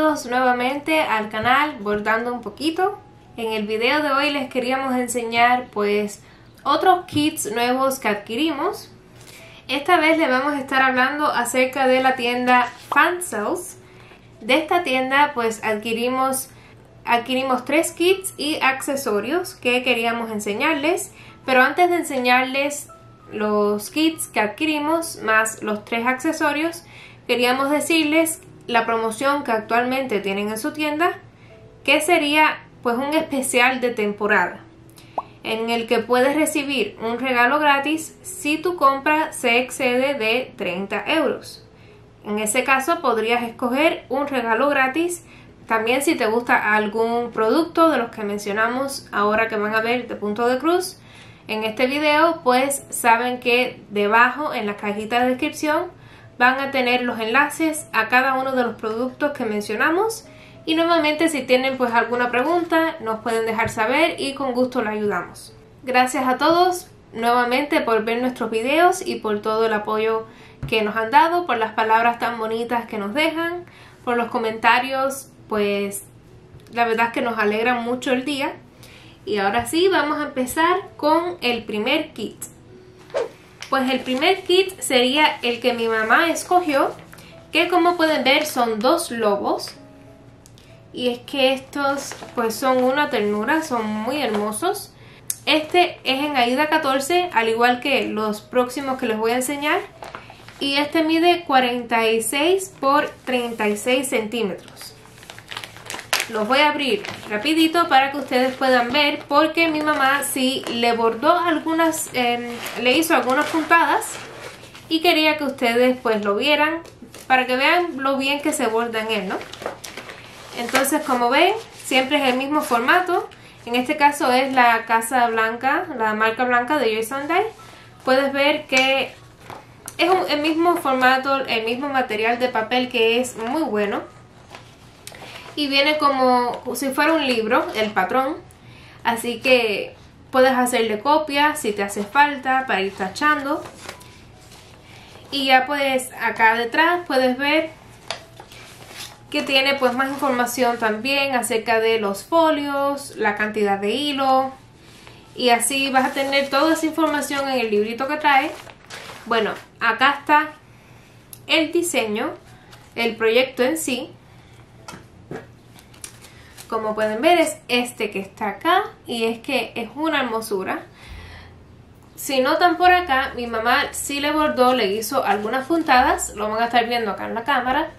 Bienvenidos nuevamente al canal Bordando un Poquito. En el video de hoy les queríamos enseñar pues otros kits nuevos que adquirimos. Esta vez les vamos a estar hablando acerca de la tienda Fansales. De esta tienda pues adquirimos 3 kits y accesorios que queríamos enseñarles. Pero antes de enseñarles los kits que adquirimos más los 3 accesorios, queríamos decirles la promoción que actualmente tienen en su tienda, que sería pues un especial de temporada en el que puedes recibir un regalo gratis si tu compra se excede de 30 euros. En ese caso podrías escoger un regalo gratis. También si te gusta algún producto de los que mencionamos ahora que van a ver de Punto de Cruz en este video, pues saben que debajo en la cajita de descripción van a tener los enlaces a cada uno de los productos que mencionamos. Y nuevamente si tienen pues alguna pregunta nos pueden dejar saber y con gusto les ayudamos. Gracias a todos nuevamente por ver nuestros videos y por todo el apoyo que nos han dado, por las palabras tan bonitas que nos dejan, por los comentarios, pues la verdad es que nos alegra mucho el día. Y ahora sí, vamos a empezar con el primer kit. Pues el primer kit sería el que mi mamá escogió, que como pueden ver son 2 lobos. Y es que estos pues son una ternura, son muy hermosos. Este es en Aida 14, al igual que los próximos que les voy a enseñar. Y este mide 46 por 36 centímetros. Los voy a abrir rapidito para que ustedes puedan ver, porque mi mamá sí le bordó algunas, le hizo algunas puntadas y quería que ustedes pues lo vieran para que vean lo bien que se borda en él, ¿no? Entonces, como ven, siempre es el mismo formato. En este caso es la Casa Blanca, la marca blanca de Joy Sunday. Puedes ver que es el mismo formato, el mismo material de papel, que es muy bueno. Y viene como si fuera un libro, el patrón. Así que puedes hacerle copia si te hace falta para ir tachando. Y ya pues acá detrás puedes ver que tiene pues más información también acerca de los folios, la cantidad de hilo. Y así vas a tener toda esa información en el librito que trae. Bueno, acá está el diseño, el proyecto en sí. Como pueden ver es este que está acá y es que es una hermosura. Si notan por acá, mi mamá sí le bordó, le hizo algunas puntadas, lo van a estar viendo acá en la cámara.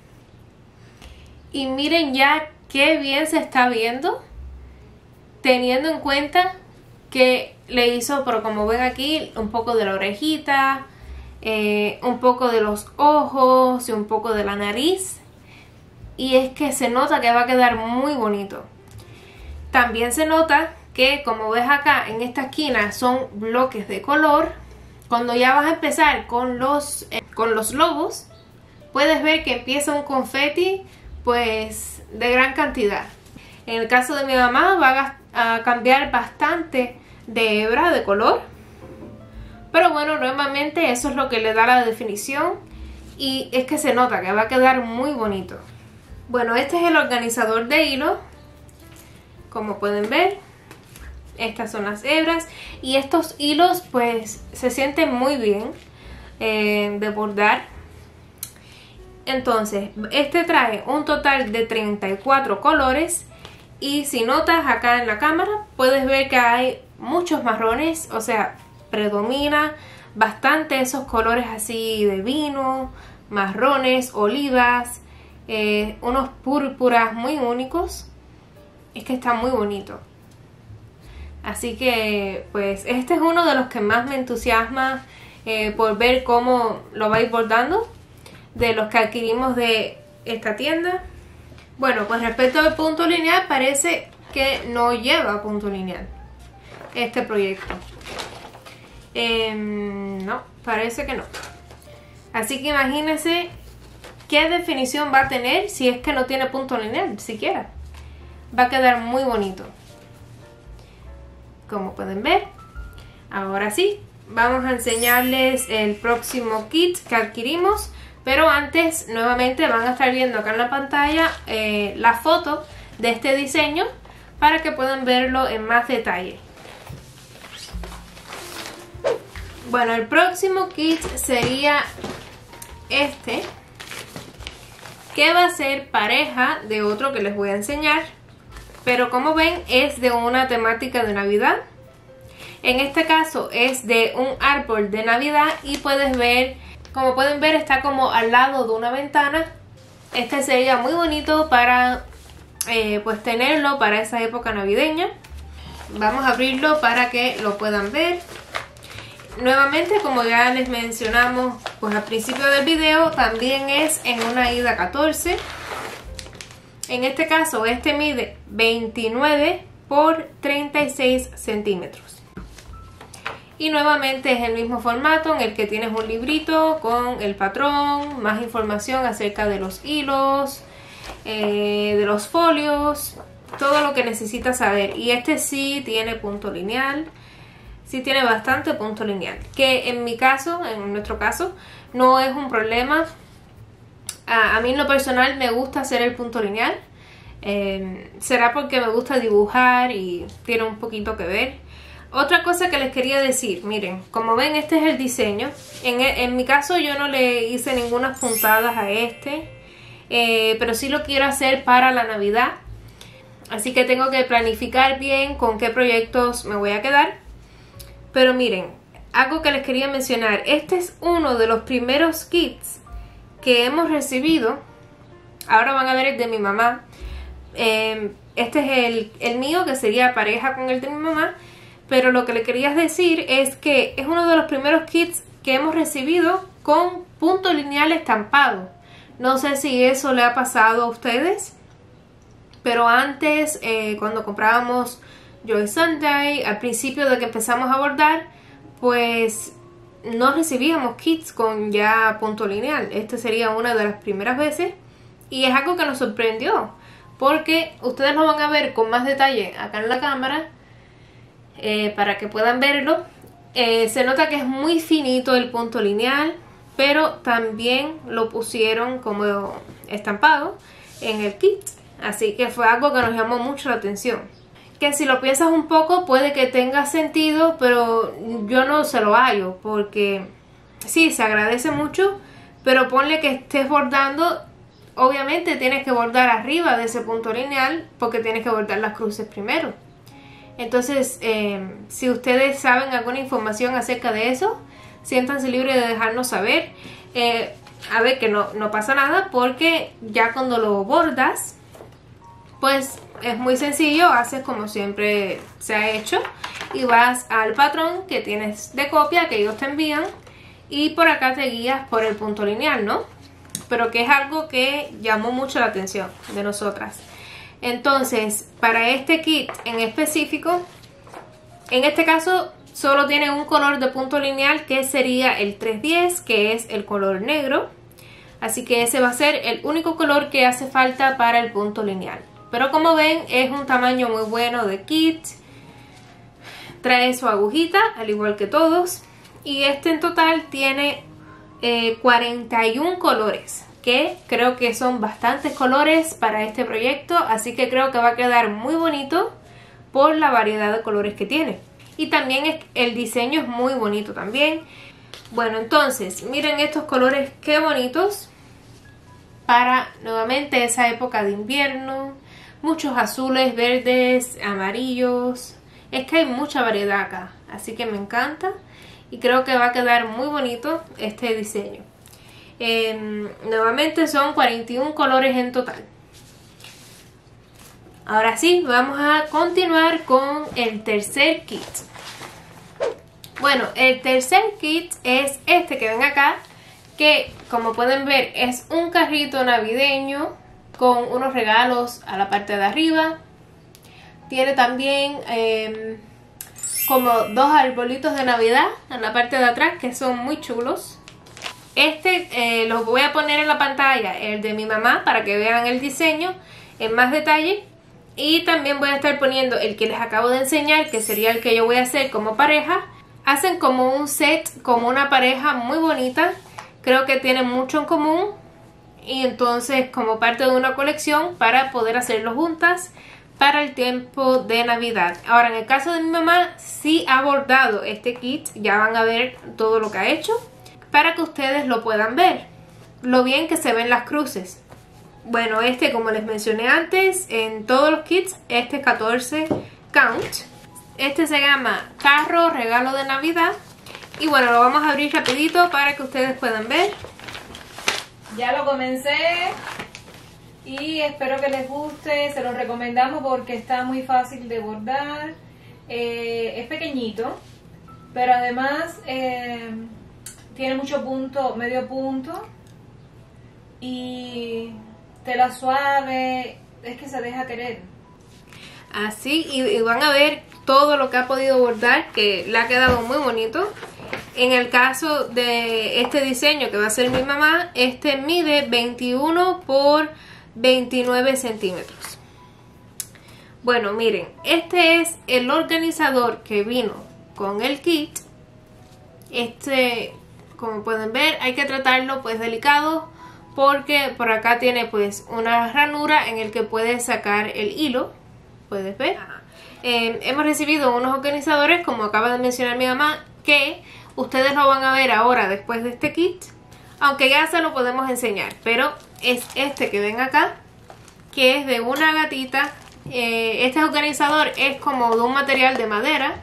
Y miren ya qué bien se está viendo, teniendo en cuenta que le hizo, pero como ven aquí, un poco de la orejita, un poco de los ojos y un poco de la nariz. Y es que se nota que va a quedar muy bonito. También se nota que, como ves acá en esta esquina, son bloques de color. Cuando ya vas a empezar con los lobos, puedes ver que empieza un confeti pues de gran cantidad. En el caso de mi mamá va a cambiar bastante de hebra de color. Pero bueno, normalmente eso es lo que le da la definición. Y es que se nota que va a quedar muy bonito. Bueno, este es el organizador de hilo. Como pueden ver, estas son las hebras. Y estos hilos pues se sienten muy bien de bordar. Entonces, este trae un total de 34 colores. Y si notas acá en la cámara, puedes ver que hay muchos marrones. O sea, predomina bastante esos colores así de vino, marrones, olivas. Unos púrpuras muy únicos. Es que está muy bonito. Así que pues este es uno de los que más me entusiasma por ver cómo lo vais bordando, de los que adquirimos de esta tienda. Bueno, pues respecto al punto lineal, parece que no lleva punto lineal este proyecto. No, parece que no. Así que imagínense qué definición va a tener si es que no tiene punto lineal siquiera. Va a quedar muy bonito. Como pueden ver. Ahora sí, vamos a enseñarles el próximo kit que adquirimos. Pero antes, nuevamente van a estar viendo acá en la pantalla la foto de este diseño para que puedan verlo en más detalle. Bueno, el próximo kit sería este, que va a ser pareja de otro que les voy a enseñar, pero como ven es de una temática de Navidad. En este caso es de un árbol de Navidad y puedes ver, como pueden ver, está como al lado de una ventana. Este sería muy bonito para pues tenerlo para esa época navideña. Vamos a abrirlo para que lo puedan ver. Nuevamente, como ya les mencionamos pues al principio del video, también es en una Aida 14. En este caso este mide 29 por 36 centímetros. Y nuevamente es el mismo formato en el que tienes un librito con el patrón, más información acerca de los hilos, de los folios, todo lo que necesitas saber. Y este sí tiene punto lineal, sí tiene bastante punto lineal, que en mi caso, en nuestro caso, no es un problema. A mí en lo personal me gusta hacer el punto lineal. Será porque me gusta dibujar y tiene un poquito que ver. Otra cosa que les quería decir, miren, como ven este es el diseño. En mi caso yo no le hice ninguna puntadas a este, pero sí lo quiero hacer para la Navidad. Así que tengo que planificar bien con qué proyectos me voy a quedar. Pero miren, algo que les quería mencionar, este es uno de los primeros kits que hemos recibido. Ahora van a ver el de mi mamá. Este es el mío, que sería pareja con el de mi mamá. Pero lo que le quería decir es que es uno de los primeros kits que hemos recibido con punto lineal estampado. No sé si eso le ha pasado a ustedes, pero antes cuando comprábamos Joy Sunday, al principio de que empezamos a bordar, pues no recibíamos kits con ya punto lineal. Este sería una de las primeras veces y es algo que nos sorprendió, porque ustedes lo van a ver con más detalle acá en la cámara. Para que puedan verlo, se nota que es muy finito el punto lineal, pero también lo pusieron como estampado en el kit, así que fue algo que nos llamó mucho la atención. Que si lo piensas un poco puede que tenga sentido, pero yo no se lo hallo, porque sí, se agradece mucho, pero ponle que estés bordando, obviamente tienes que bordar arriba de ese punto lineal, porque tienes que bordar las cruces primero. Entonces, si ustedes saben alguna información acerca de eso, siéntanse libres de dejarnos saber. A ver, que no pasa nada, porque ya cuando lo bordas, pues es muy sencillo, haces como siempre se ha hecho y vas al patrón que tienes de copia que ellos te envían y por acá te guías por el punto lineal, ¿no? Pero que es algo que llamó mucho la atención de nosotras. Entonces, para este kit en específico, en este caso solo tiene un color de punto lineal, que sería el 310, que es el color negro. Así que ese va a ser el único color que hace falta para el punto lineal. Pero como ven, es un tamaño muy bueno de kit. Trae su agujita, al igual que todos. Y este en total tiene 41 colores, que creo que son bastantes colores para este proyecto, así que creo que va a quedar muy bonito por la variedad de colores que tiene. Y también el diseño es muy bonito también. Bueno, entonces, miren estos colores qué bonitos para nuevamente esa época de invierno. Muchos azules, verdes, amarillos. Es que hay mucha variedad acá, así que me encanta y creo que va a quedar muy bonito este diseño. Nuevamente son 41 colores en total. Ahora sí, vamos a continuar con el tercer kit. Bueno, el tercer kit es este que ven acá, que como pueden ver es un carrito navideño con unos regalos a la parte de arriba. Tiene también como dos arbolitos de Navidad en la parte de atrás que son muy chulos. Este los voy a poner en la pantalla, el de mi mamá, para que vean el diseño en más detalle. Y también voy a estar poniendo el que les acabo de enseñar, que sería el que yo voy a hacer como pareja. Hacen como un set, como una pareja muy bonita, creo que tienen mucho en común, y entonces como parte de una colección para poder hacerlo juntas para el tiempo de Navidad. Ahora, en el caso de mi mamá, sí ha bordado este kit. Ya van a ver todo lo que ha hecho para que ustedes lo puedan ver, lo bien que se ven las cruces. Bueno, como les mencioné antes, en todos los kits, este 14 count. Este se llama Carro Regalo de Navidad. Y bueno, lo vamos a abrir rapidito para que ustedes puedan ver. Ya lo comencé y espero que les guste. Se los recomendamos porque está muy fácil de bordar. Es pequeñito, pero además tiene mucho punto, medio punto, y tela suave. Es que se deja querer. Así, y van a ver todo lo que ha podido bordar, que le ha quedado muy bonito. En el caso de este diseño que va a ser mi mamá, este mide 21 por 29 centímetros. Bueno, miren, este es el organizador que vino con el kit. Como pueden ver, hay que tratarlo pues delicado, porque por acá tiene pues una ranura en el que puedes sacar el hilo. Puedes ver. Hemos recibido unos organizadores, como acaba de mencionar mi mamá, que ustedes lo van a ver ahora después de este kit, aunque ya se lo podemos enseñar, pero es este que ven acá, que es de una gatita. Este organizador es como de un material de madera.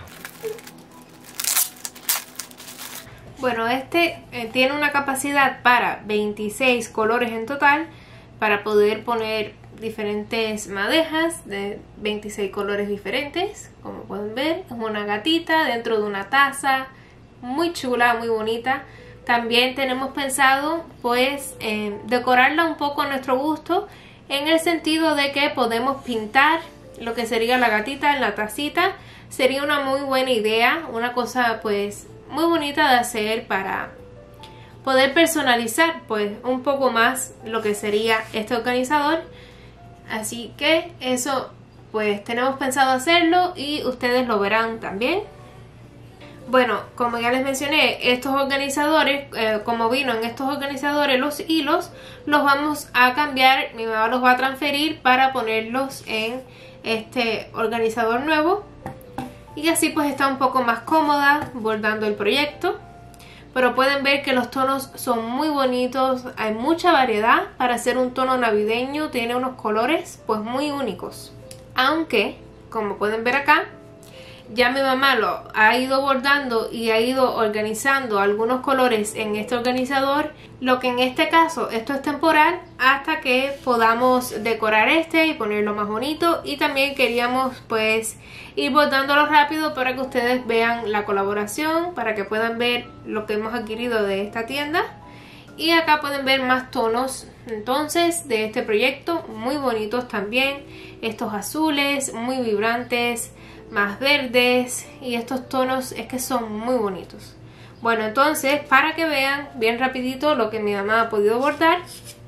Bueno, tiene una capacidad para 26 colores en total, para poder poner diferentes madejas de 26 colores diferentes. Como pueden ver, es una gatita dentro de una taza, muy chula, muy bonita. También tenemos pensado pues decorarla un poco a nuestro gusto, en el sentido de que podemos pintar lo que sería la gatita en la tacita. Sería una muy buena idea, una cosa pues muy bonita de hacer para poder personalizar pues un poco más lo que sería este organizador. Así que eso pues tenemos pensado hacerlo y ustedes lo verán también. Bueno, como ya les mencioné, estos organizadores, como vino en estos organizadores los hilos, los vamos a cambiar. Mi mamá los va a transferir para ponerlos en este organizador nuevo, y así pues está un poco más cómoda bordando el proyecto. Pero pueden ver que los tonos son muy bonitos, hay mucha variedad para hacer un tono navideño. Tiene unos colores pues muy únicos, aunque como pueden ver acá, ya mi mamá lo ha ido bordando y ha ido organizando algunos colores en este organizador, lo que en este caso esto es temporal hasta que podamos decorar y ponerlo más bonito. Y también queríamos pues ir bordándolo rápido para que ustedes vean la colaboración, para que puedan ver lo que hemos adquirido de esta tienda. Y acá pueden ver más tonos entonces de este proyecto, muy bonitos también. Estos azules muy vibrantes, más verdes, y estos tonos es que son muy bonitos. Bueno, entonces para que vean bien rapidito lo que mi mamá ha podido bordar,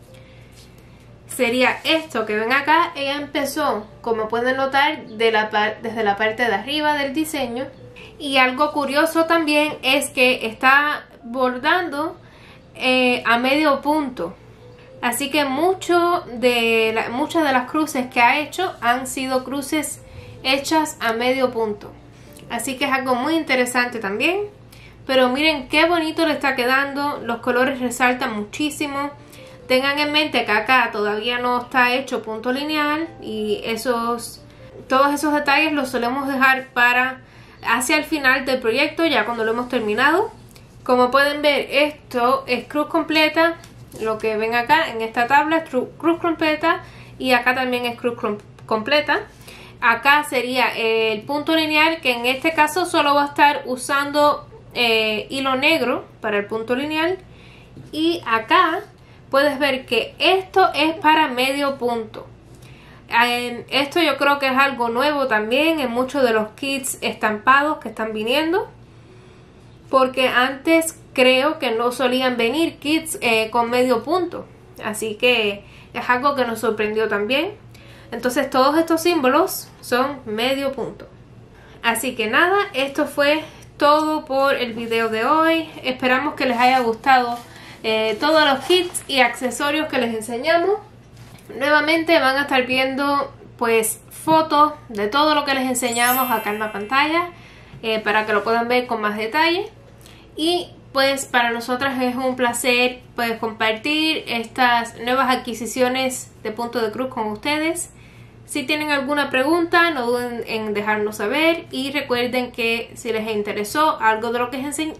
sería esto que ven acá. Ella empezó, como pueden notar, desde la parte de arriba del diseño. Y algo curioso también es que está bordando a medio punto. Así que muchas de las cruces que ha hecho han sido cruces hechas a medio punto. Así que es algo muy interesante también. Pero miren qué bonito le está quedando. Los colores resaltan muchísimo. Tengan en mente que acá todavía no está hecho punto lineal, y todos esos detalles los solemos dejar para hacia el final del proyecto, ya cuando lo hemos terminado. Como pueden ver, esto es cruz completa. Lo que ven acá en esta tabla es cruz completa, y acá también es cruz completa. Acá sería el punto lineal, que en este caso solo va a estar usando hilo negro para el punto lineal. Y acá puedes ver que esto es para medio punto. Esto yo creo que es algo nuevo también en muchos de los kits estampados que están viniendo, porque antes creo que no solían venir kits con medio punto. Así que es algo que nos sorprendió también. Entonces todos estos símbolos son medio punto. Así que nada, esto fue todo por el video de hoy. Esperamos que les haya gustado todos los kits y accesorios que les enseñamos. Nuevamente van a estar viendo pues fotos de todo lo que les enseñamos acá en la pantalla, para que lo puedan ver con más detalle. Y pues para nosotras es un placer pues compartir estas nuevas adquisiciones de Punto de Cruz con ustedes. Si tienen alguna pregunta, no duden en dejarnos saber, y recuerden que si les interesó algo de lo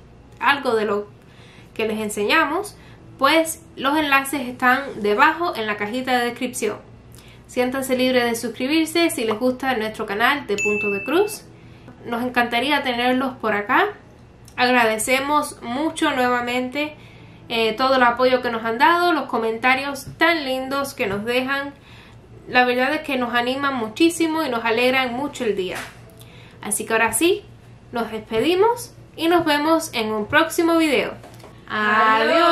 que les enseñamos, pues los enlaces están debajo en la cajita de descripción. Siéntanse libres de suscribirse si les gusta nuestro canal de Punto de Cruz. Nos encantaría tenerlos por acá. Agradecemos mucho nuevamente todo el apoyo que nos han dado, los comentarios tan lindos que nos dejan. La verdad es que nos animan muchísimo y nos alegran mucho el día. Así que ahora sí, nos despedimos y nos vemos en un próximo video. ¡Adiós!